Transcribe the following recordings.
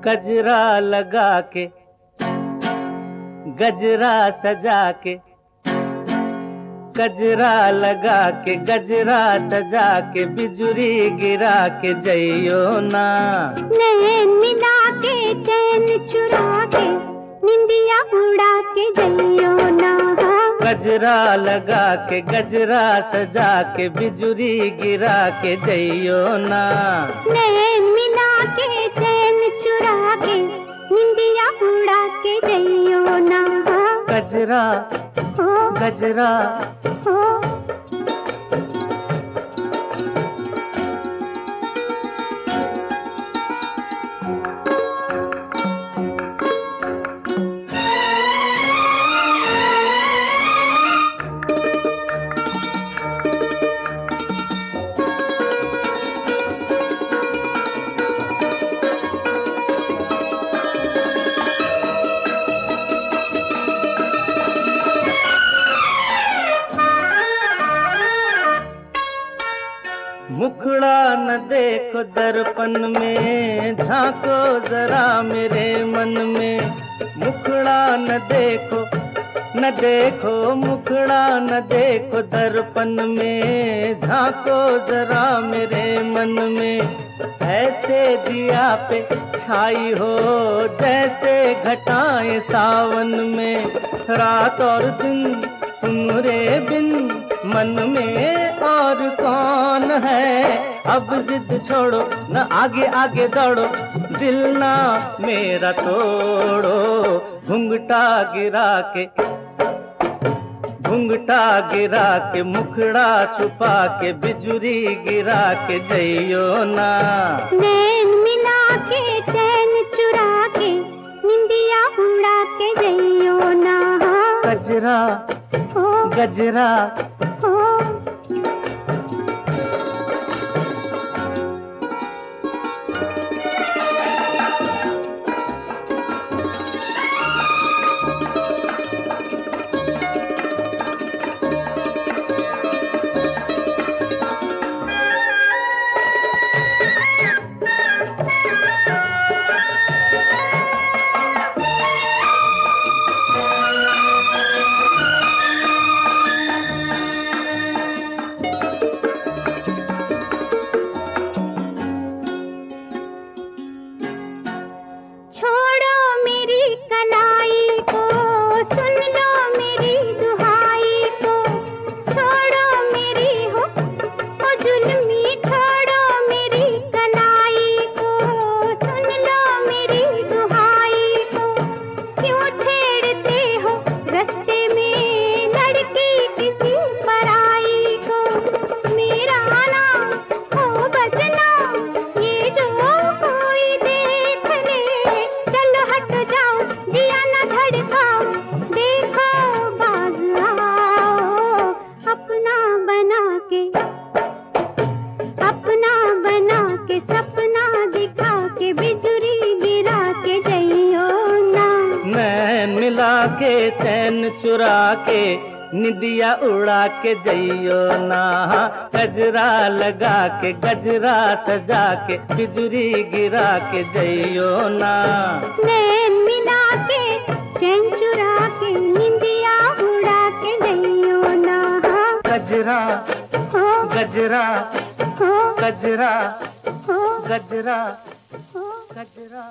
गजरा लगा के गजरा सजा के, गजरा लगा के गजरा सजा के, बिजुरी गिरा के जइयो ना। नैन मिला के चैन चुरा के, निंदिया उड़ा के जइयो ना। गजरा लगा के गजरा सजा के, बिजुरी गिरा के जइयो ना। नैन मिला के चैन चुरा के, निंदिया उड़ा के जइयो ना। गजरा गजरा मुखड़ा न देखो दर्पण में, झांको जरा मेरे मन में। मुखड़ा न देखो मुखड़ा न देखो दर्पण में, झांको जरा मेरे मन में। ऐसे दिया पे छाई हो जैसे घटाएं सावन में। रात और दिन तुम्हारे बिन मन में और कौन है। अब जिद छोड़ो न आगे आगे दौड़ो, दिल ना मेरा तोड़ो। घुंघटा गिरा के मुखड़ा छुपा के, बिजुरी गिरा के जइयो ना। नैन मिला के चैन चुरा के, निंदिया उड़ा के जइयो ना। गजरा गजरा के चैन चुरा के, निदिया उड़ा के जइयो ना। गजरा लगा के गजरा सजा के, बिजुरी गिरा के जइयो ना। नैन मिला के चैन चुरा के, निंदिया उड़ा के जइयो ना। गजरा गजरा गजरा गजरा गजरा।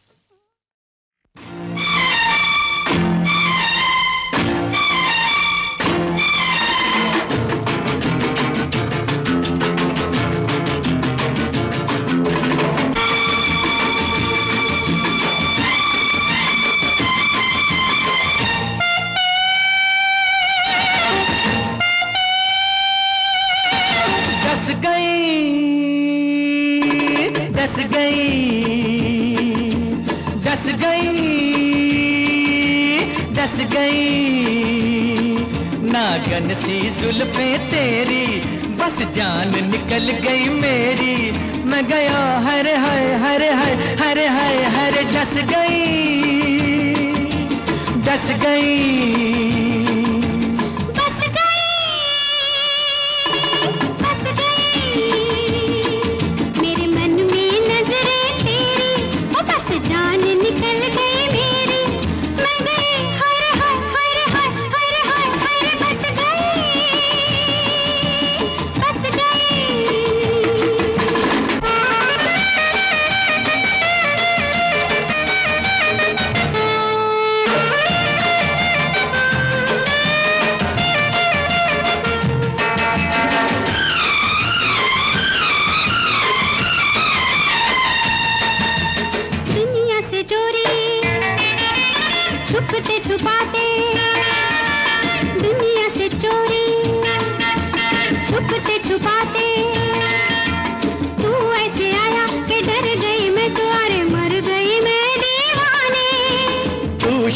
डस गई नागन सी जुल्फें तेरी, बस जान निकल गई मेरी। मैं गया हरे हाय हरे हाय हरे हाय हरे, डस गई मेरे मन में नजरें तेरी, बस जान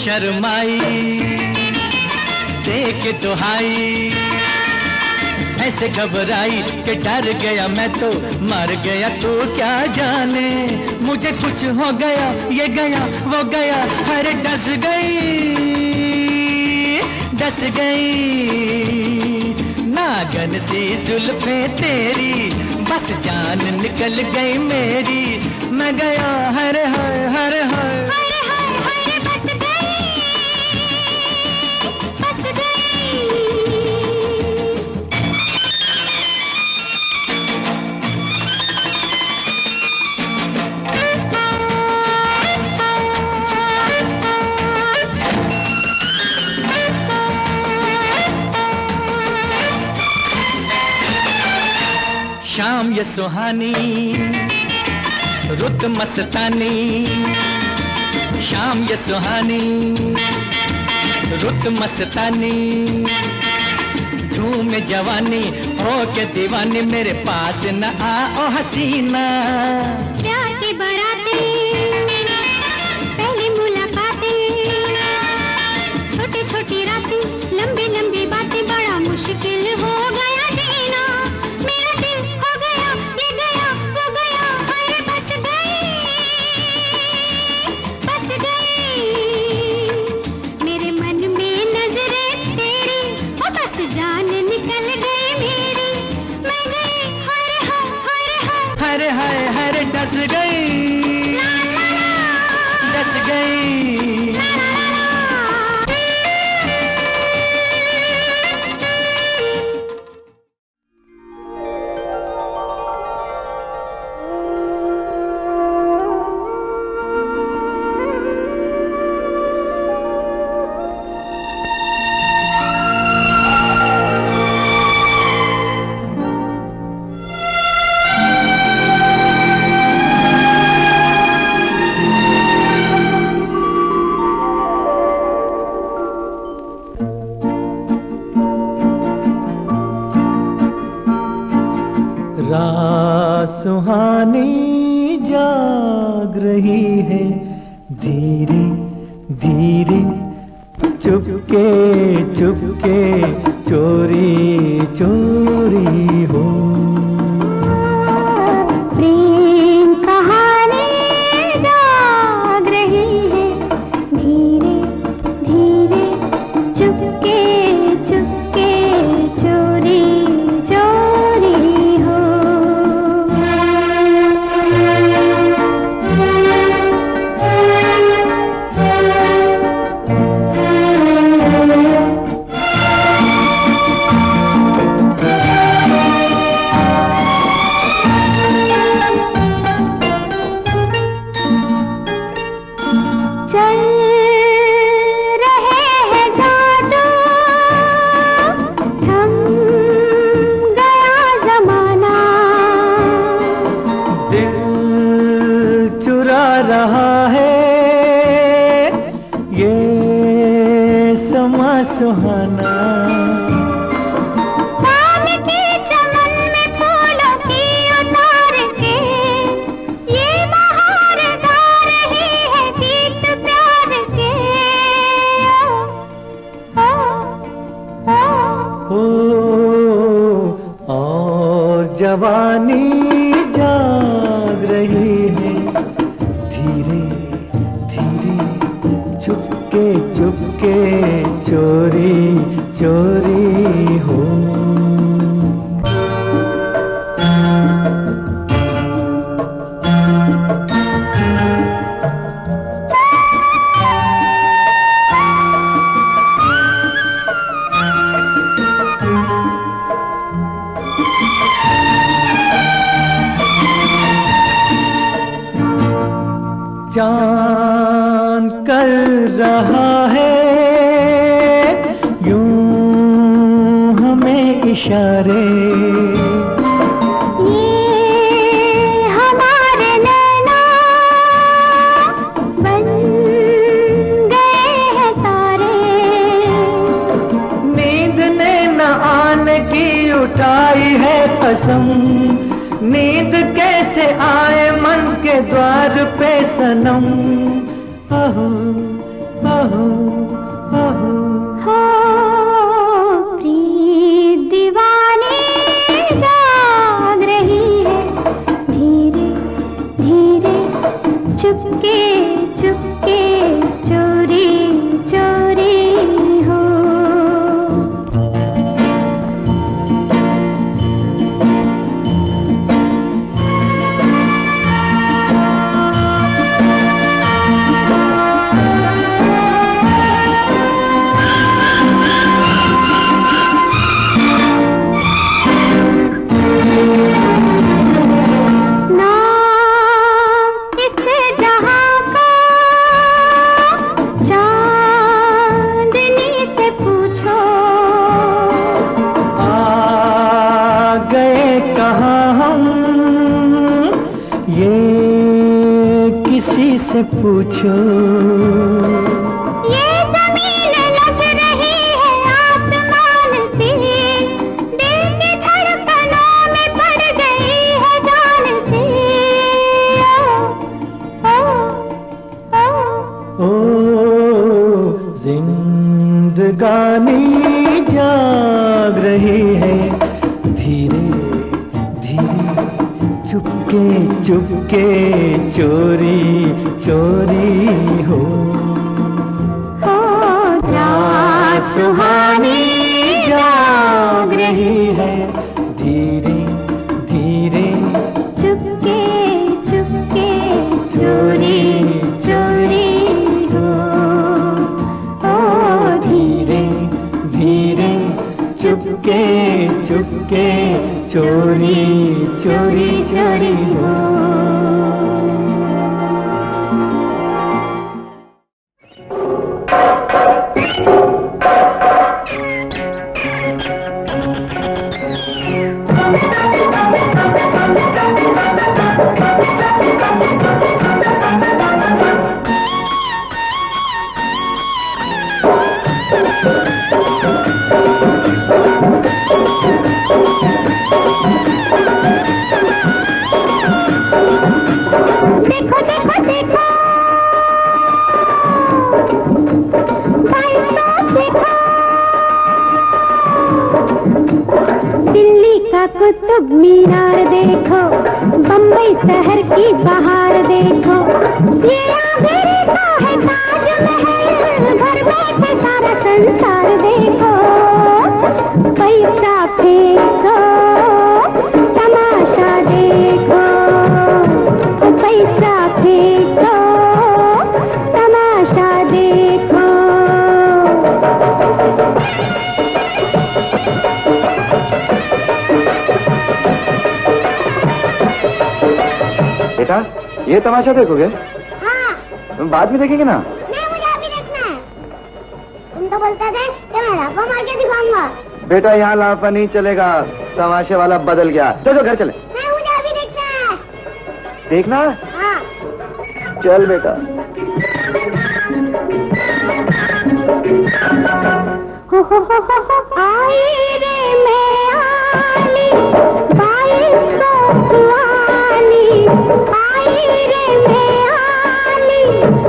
शर्माई, देख दुहाई ऐसे घबराई कि डर गया मैं तो मर गया। तू क्या जाने मुझे कुछ हो गया, ये गया वो गया, अरे डस गई नागन सी जुल्फें तेरी, बस जान निकल गई मेरी। मैं गया हरे हाय हरे हाय, बस गई, बस गई। शाम ये सुहानी रुत मस्तानी, शाम ये सुहानी रुत मस्तानी, झूम जवानी हो के दीवानी, मेरे पास न आ ओ हसीना। प्यार की बारातें, पहली मुलाकातें, छोटी छोटी रातें, लंबी लंबी बातें, बड़ा मुश्किल हो गया जीना। मेरा दिल हो गया, ये गया वो गया, अरे बस गई मेरे मन में नजरें तेरी, ओ बस जान निकल गई मेरी। मैं गई हरे हाय हरे हाय, हरे हाय हरे डस गई, डस गई। रात सुहानी जाग रही है धीरे धीरे, चुपके चुपके चोरी चोरी हो। प्रेम कहानी जाग रही है धीरे धीरे, चुपके चुपके चोरी चोरी हो। चल रहे हैं जादू, थम गया जमाना, दिल चुरा रहा है ये समा सुहाना। पान की चमन में फूलों की उतार के, ये बहार गा रही है गीत प्यार के। ओ और जवानी जाग रही है धीरे धीरे, चुपके चुपके चोरी चोरी हो। चाँद कर रहा है यूं हमें इशारे, ये हमारे नैना बन गए हैं तारे। नींद ने न आने की उठाई है कसम, नींद कैसे आए मन के द्वार पे सनम। आहो हो प्रीत दीवानी जाग रही है, धीरे धीरे चुपके चुपके चोरी चोरी हो। से पूछो ये जमीन लग रही है आसमान से, दिल की धड़कनों में पड़ गई है जान से। ओ जिंदगानी जाग रही है, धीरे धीरे चुपके चुपके चोरी चोरी हो। रात सुहानी जाग रही है, धीरे धीरे चुपके चुपके चोरी चोरी हो। धीरे धीरे चुपके चुपके चोरी चोरी चोरी हो। देखो देखो देखो भाई साहब देखो, दिल्ली का कुतुब मीनार देखो, बम्बई शहर की बहार देखो, ये अमेरिका है ताजमहल, घर बैठे सारा संसार देखो। पैसा फेंको तमाशा देखो, पैसा फेंको तमाशा देखो। बेटा ये तमाशा देखोगे? हाँ। तुम बाद में देखेंगे ना? नहीं, मुझे अभी देखना है। तुम तो बोलते थे कि मैं लाफा मार के दिखाऊंगा। बेटा यहाँ लाफा नहीं चलेगा, तमाशे वाला बदल गया। चलो घर चले। नहीं, मुझे अभी देखना है। देखना? हाँ। चल बेटा। हो आई रे मैं आली, 2200 वाली, आई रे मैं आली,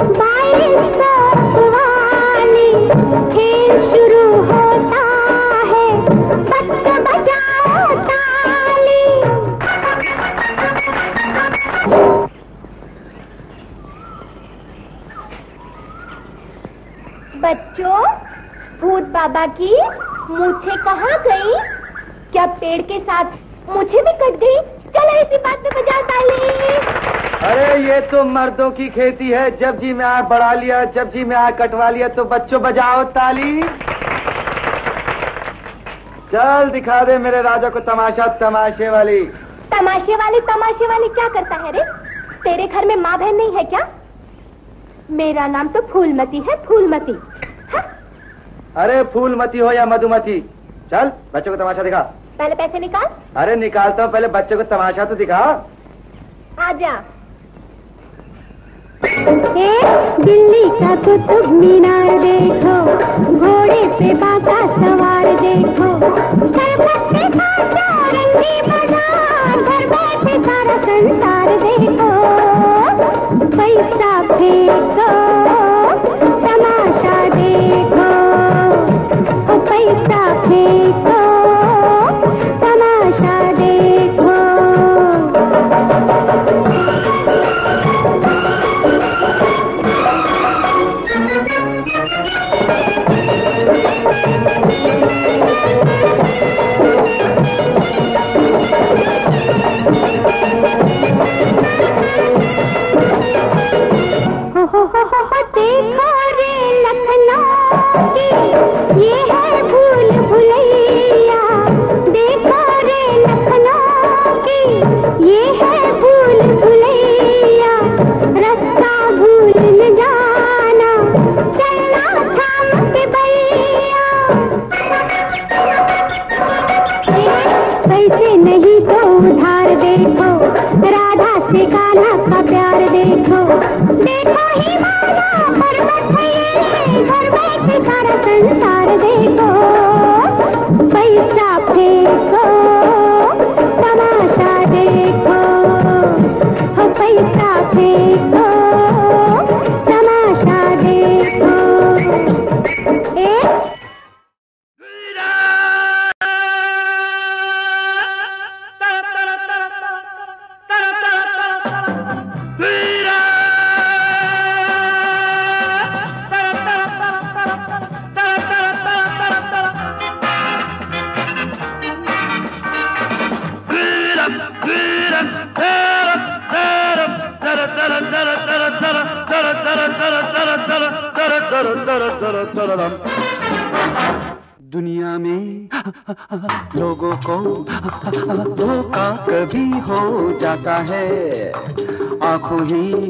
2200 वाली। खेल शुरू होता है, बच्चे बजाओ ताली। बच्चों, भूत बाबा की मूछें कहाँ गई? क्या पेड़ के साथ मूछें भी कट गई? चलो इसी बात पे बजाओ ताली। अरे ये तो मर्दों की खेती है, जब जी में आग बढ़ा लिया, जब जी में आग कटवा लिया। तो बच्चों बजाओ ताली। चल दिखा दे मेरे राजा को तमाशा, तमाशे वाली। तमाशे वाली क्या करता है रे? तेरे घर में माँ बहन नहीं है क्या? मेरा नाम तो फूलमती है, फूलमती। हा? अरे फूलमती हो या मधुमती, चल बच्चों को तमाशा दिखा। पहले पैसे निकाल। अरे निकालता हूँ, पहले बच्चों को तमाशा तो दिखा। आजा। दिल्ली का कुतुब मीनार देखो, घोड़े पे बाका सवार देखो, कलकत्ते का चौरंगी बाजार, घर बैठे सारा संसार देखो। पैसा फेंको तमाशा से काला का प्यार देखो, देखो हिमालय पर्वत है ये, घर बैठे सारा संसार देखो। पैसा फेंको तमाशा देखो, हो पैसा फेंको तमाशा देखो। दुनिया में लोगों को धोखा कभी हो जाता है, आंखों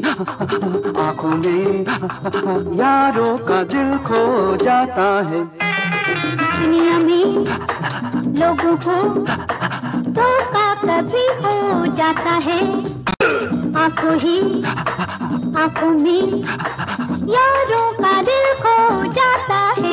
में यारों का दिल खो जाता है। दुनिया में लोगों को धोखा कभी हो जाता है, आंखों में यारों का दिल खो जाता है।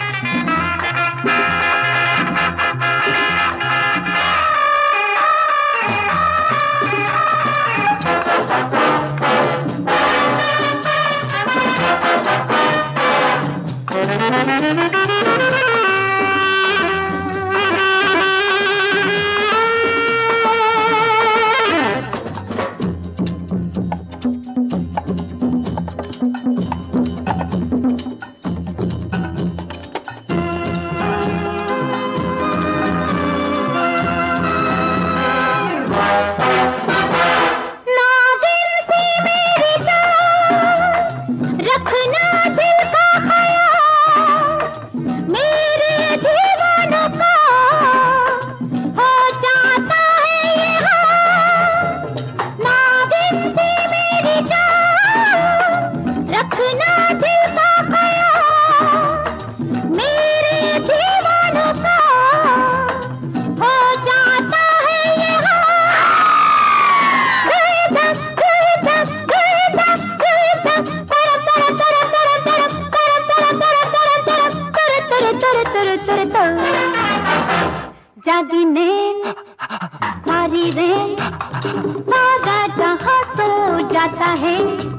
जागी नैन सारी रैन सारा जहां सो जाता है,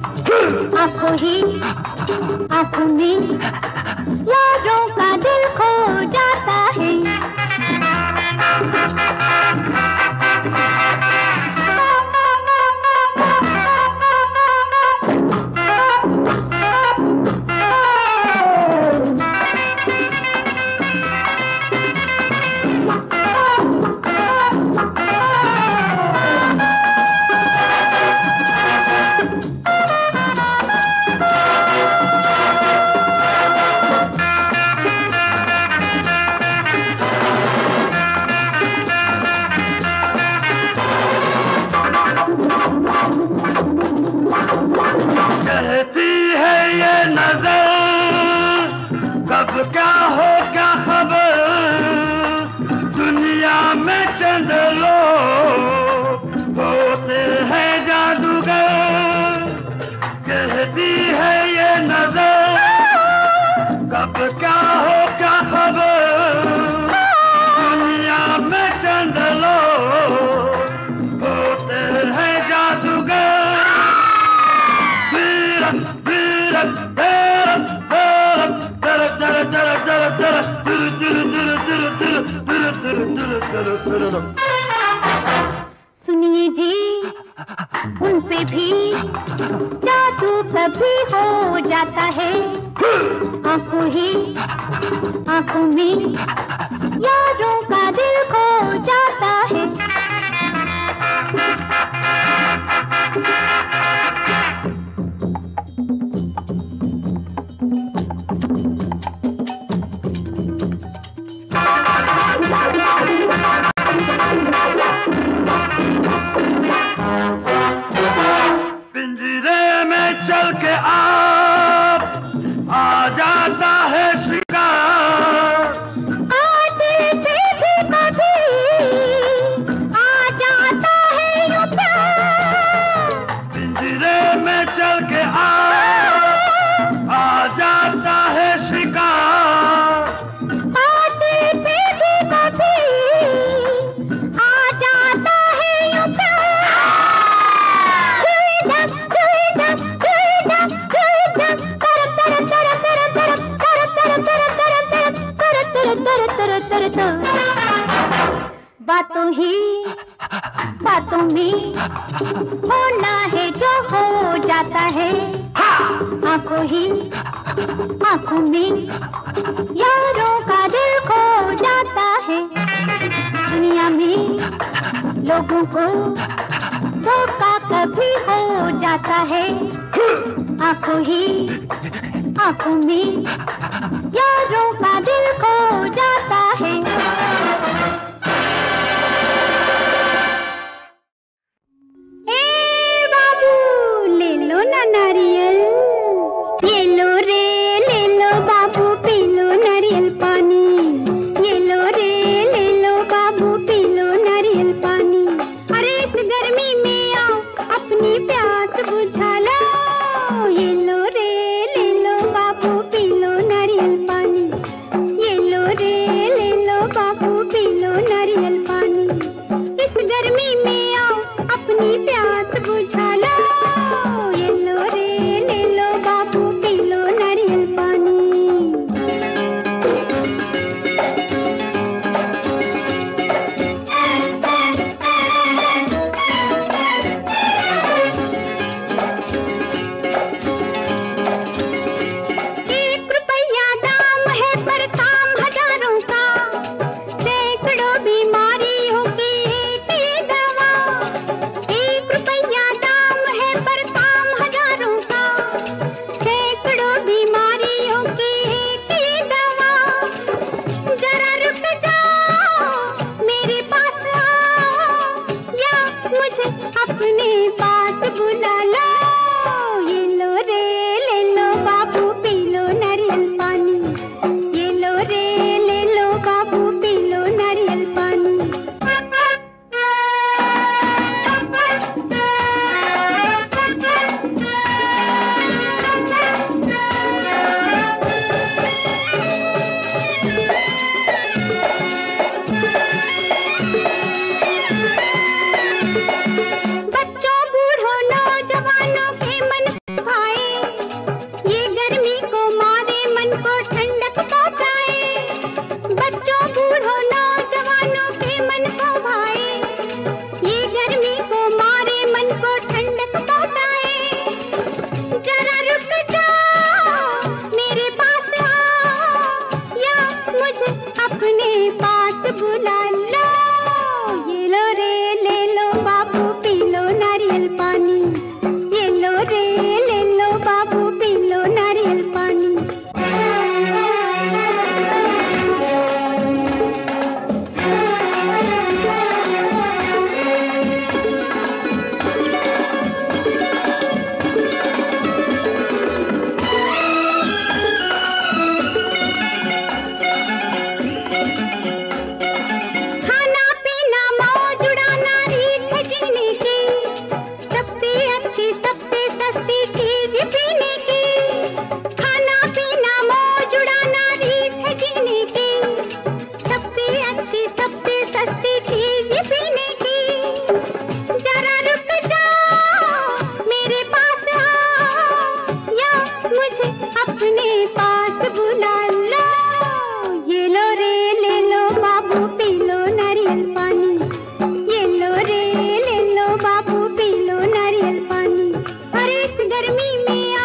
आंखों में यारों का दिल खो जाता है। कहती है ये नजर कब क्या हो क्या खबर, दुनिया में चंद लोग होते हैं जादूगर। कहती है ये नजर कब क्या हो क्या खबर, दुनिया में चंद लोग होते हैं जादूगर। सुनिए जी, उन पे भी जादू कभी हो जाता है, आंखों में यारों का दिल खो जाता है। पिंजरे में चल के आ जाता है शिकार, आते थे भी कभी आ जाता है यूं प्यार। होना है जो हो जाता है, आंखों ही आंखों में यारों का दिल खो जाता है। दुनिया में लोगों को धोखा कभी हो जाता है, आंखों ही आंखों में यारों का दिल खो जाता है। ए बाबू ले लो ना नारियल, ये लो रे ले लो बाबू पी लो नारियल पानी, ये लो रे ले लो बाबू पी लो नारियल पानी। अरे इस गर्मी में आओ अपनी प्यास बुझा लो, ये लो रे ले लो बाबू पी लो नारियल पानी, ये लो रे ले लो बाबू पी लो नारियल पानी। इस गर्मी में आओ अपनी प्यास बुझा लो, ये लो रे ले लो बाबू पी लो नारियल पानी। अपने पास बुला लो, ये लो रे ले लो बाबू पी लो नारियल पानी, ये लो रे ले लो बाबू पी लो नारियल पानी। अपने पास बुला लो, ये लो रे ले लो बाबू पी लो नारियल पानी, ये लो रे ले लो बाबू पी लो नारियल पानी। अपने पास बुला लो, ये लो रे ले लो बाबू पी लो नारियल पानी, ये लो रे ले लो बाबू पी लो नारियल पानी। अरे इस गर्मी में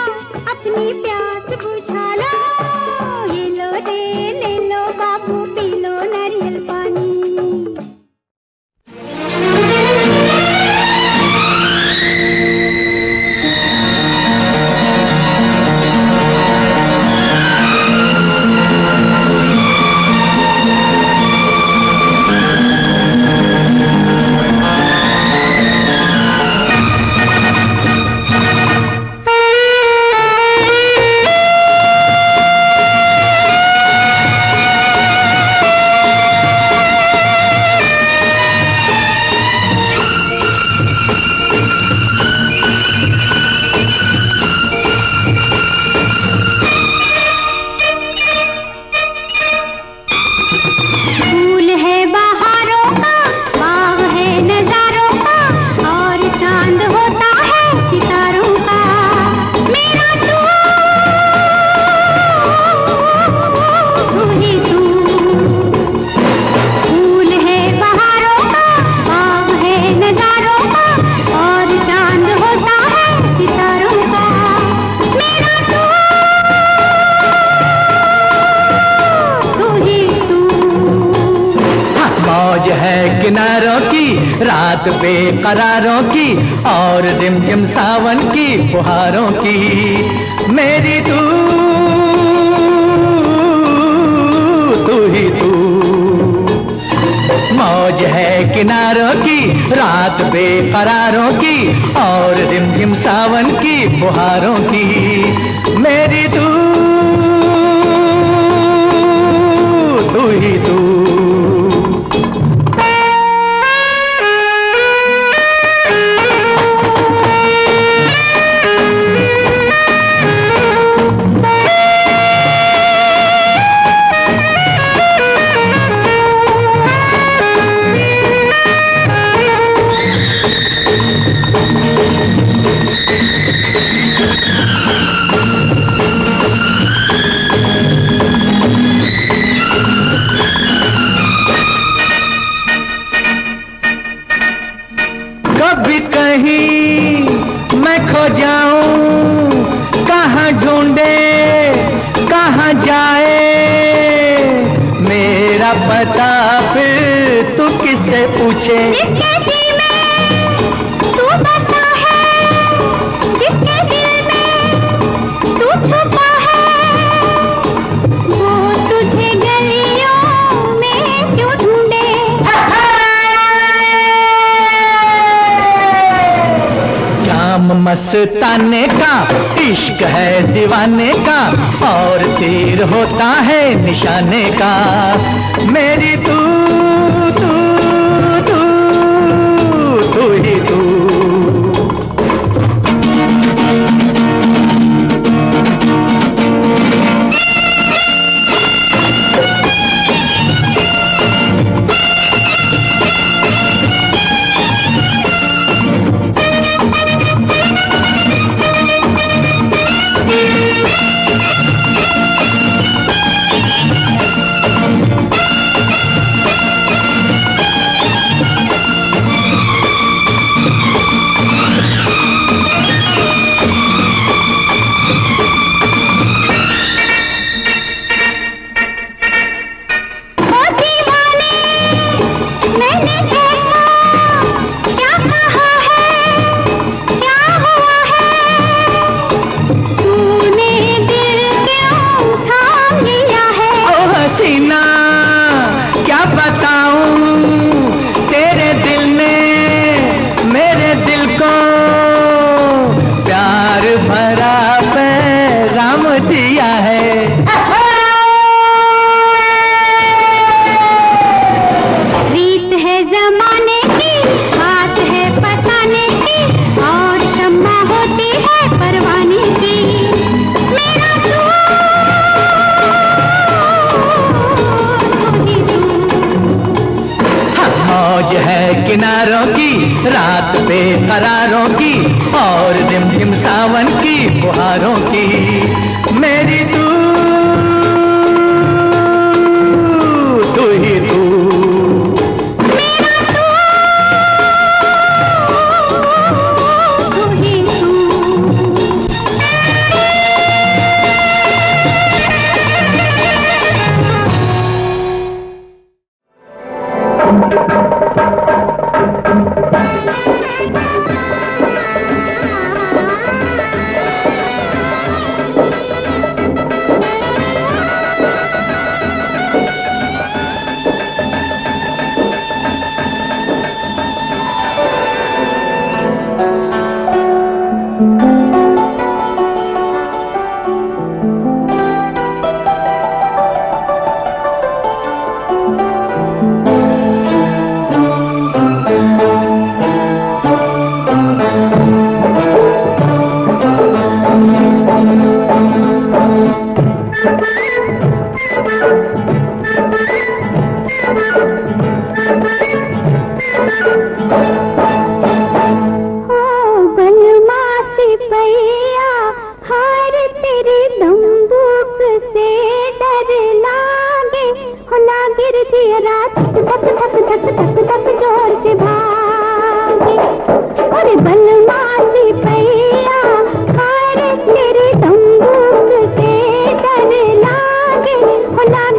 रात बेकरारों की और रिमझिम सावन की फुहारों की। मेरी तू ही तू, मौज है किनारों की, रात बेकरारों की और रिमझिम सावन की फुहारों की। मेरी तू ही तू। कभी कहीं मैं खो जाऊं, कहाँ ढूंढे कहाँ जाए मेरा पता, फिर तू किससे पूछे। जिसके जी में तू बसा है, जिसके दिल में तू छुपा है, वो तुझे गलियों में क्यों ढूंढे। जाम मस्ताने का इश्क है दीवाने का और तीर होता है निशाने का। मेरी तू तू तू तू ही तू। किनारों की, रात बेकरारों की और रिमझिम सावन की फुहारों की। मेरी तू तू ही तू।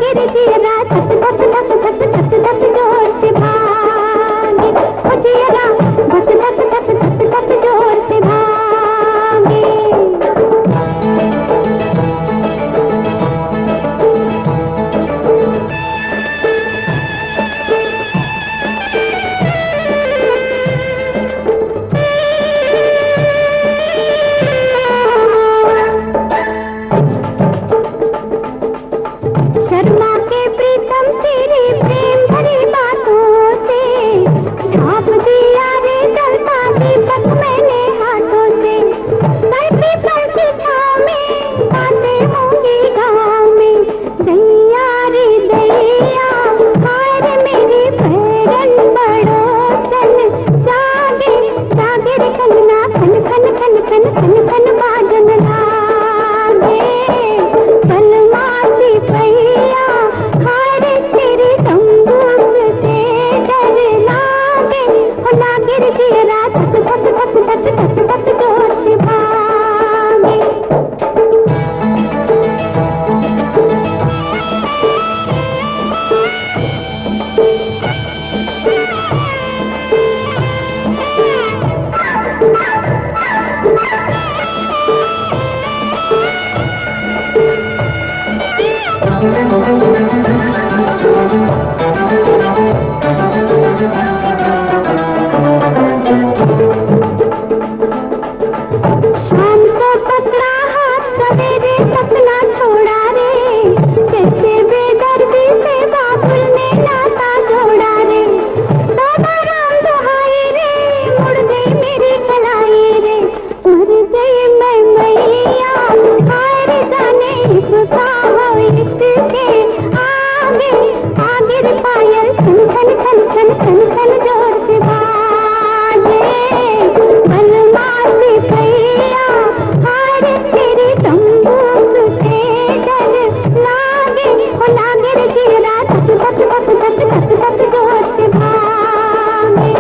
धक धक धक धक जोर से भागे, ओ जिया पिया हार तेरी तंबूत से डर लागे हो लागे रे जीरा धक धक धक धक धक धक जोर से भागे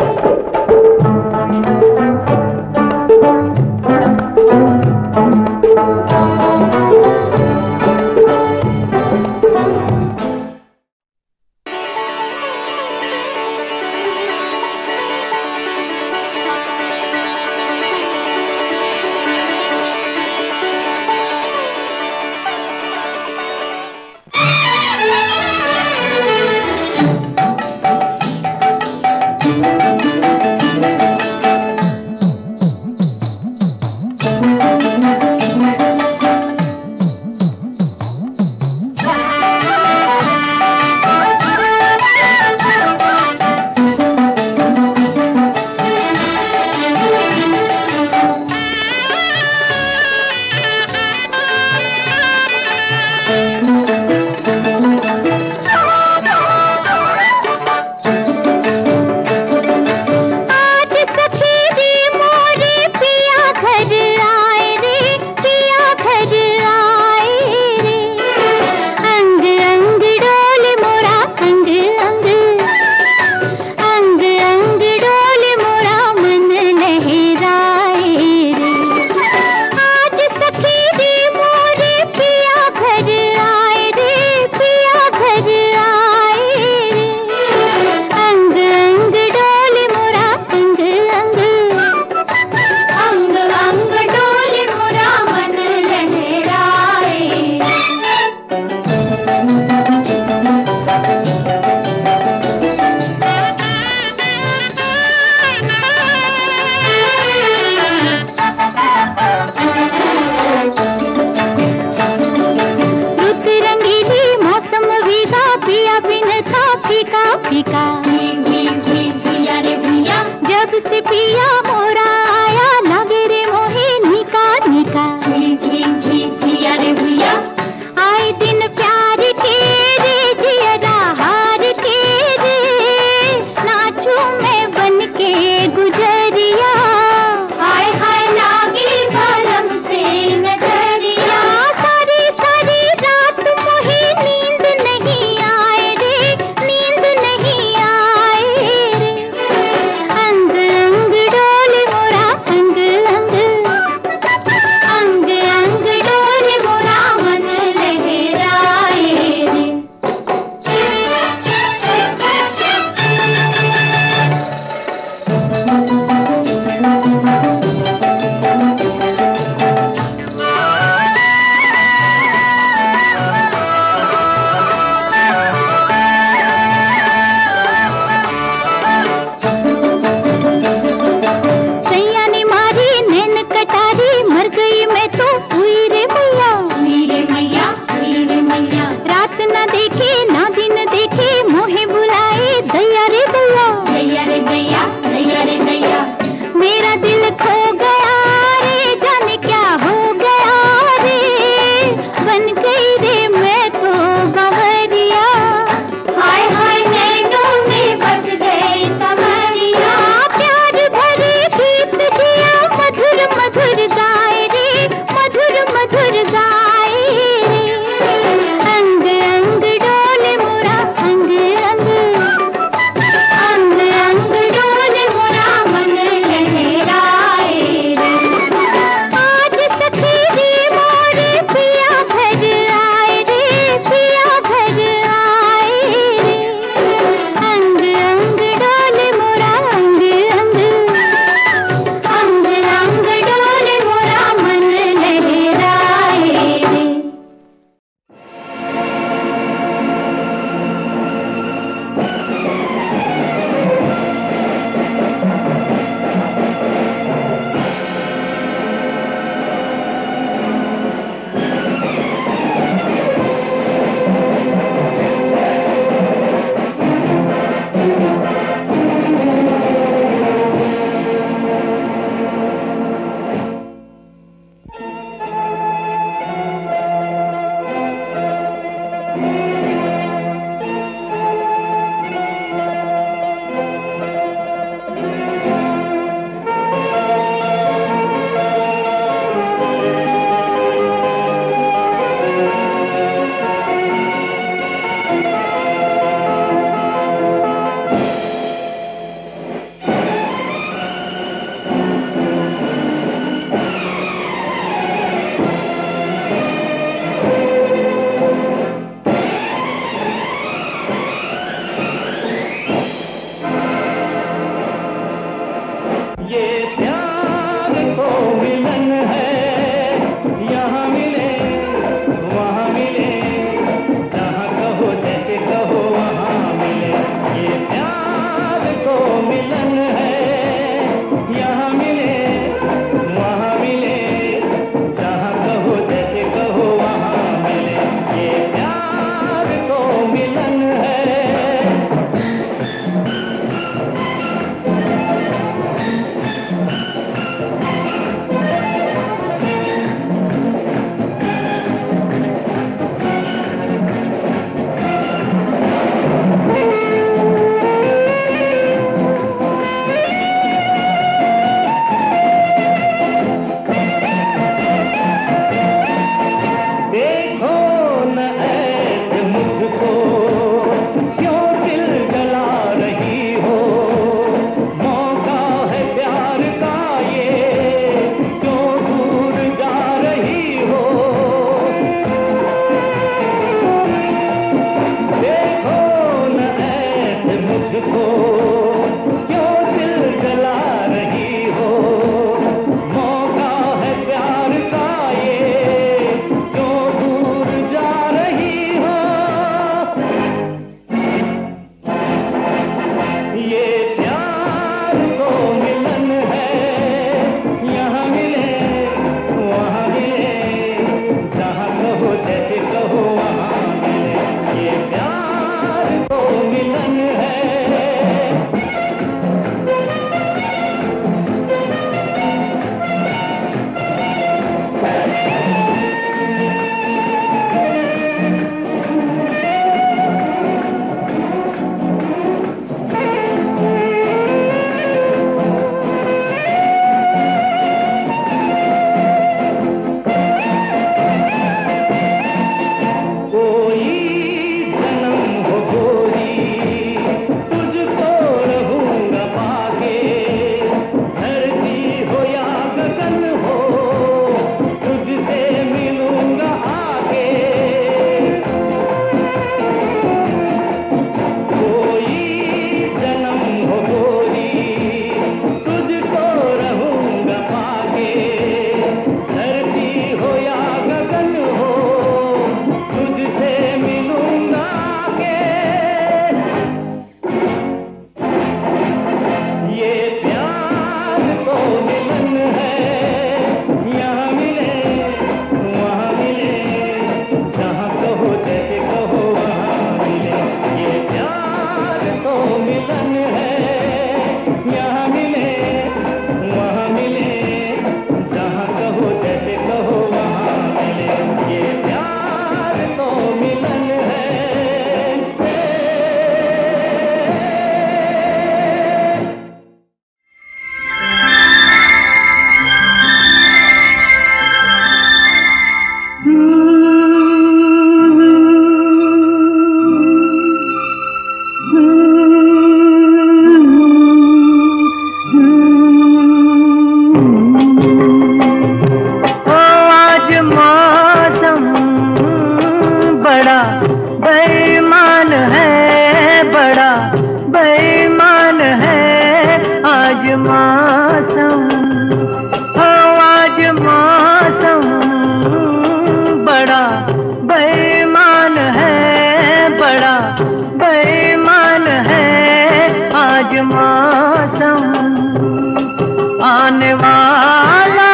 बेईमान है, बड़ा बेईमान है आज मौसम, हो आज मौसम बड़ा बेईमान है, बड़ा बेईमान है आज मौसम। आने वाला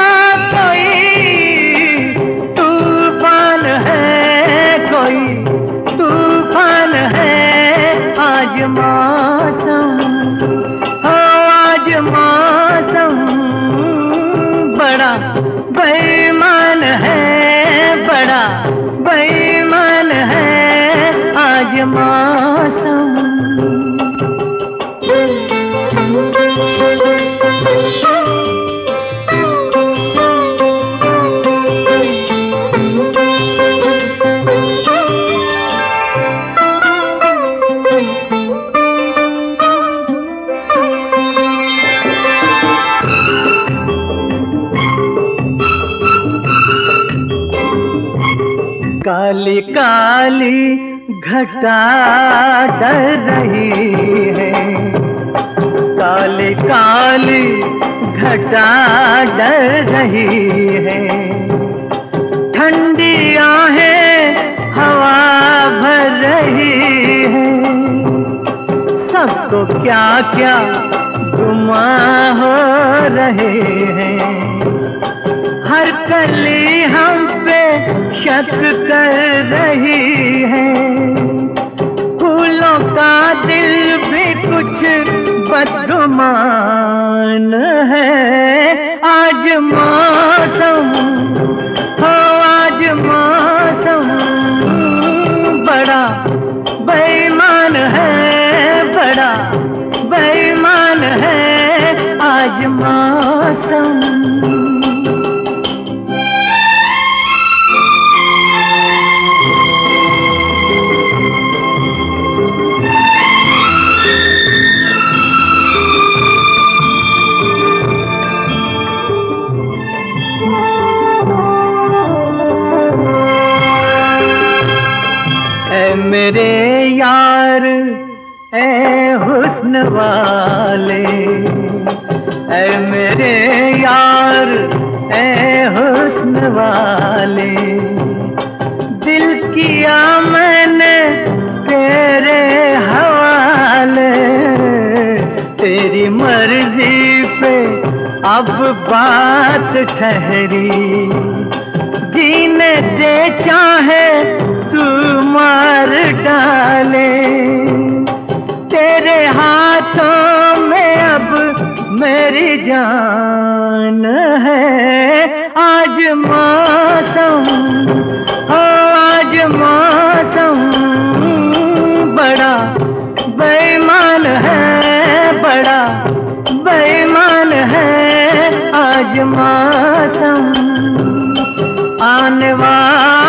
कोई तूफान है, कोई तूफान है आज मौसम, हो आज मौसम बड़ा बेईमान है, बड़ा बेईमान है आज मौसम। काली काली घटा डर रही है, काली काली घटा डर रही है, ठंडी आहें हवा भर रही है, सबको क्या क्या गुमा हो रहे हैं, हर कली हम पे शक कर रही है, फूलों का दिल भी कुछ बदगुमान है आज मौसम, हो आज मौसम बड़ा बेईमान है, बड़ा बेईमान है आज मौसम। मेरे यार ऐ हुस्न वाले, ऐ मेरे यार ऐ हुस्न वाले, दिल किया मैंने तेरे हवाले, तेरी मर्जी पे अब बात ठहरी, जीने दे चाहे तू मार डाले, तेरे हाथों में अब मेरी जान है आज मौसम, हो आज मौसम बड़ा बेईमान है, बड़ा बेईमान है आज मौसम। आने वाला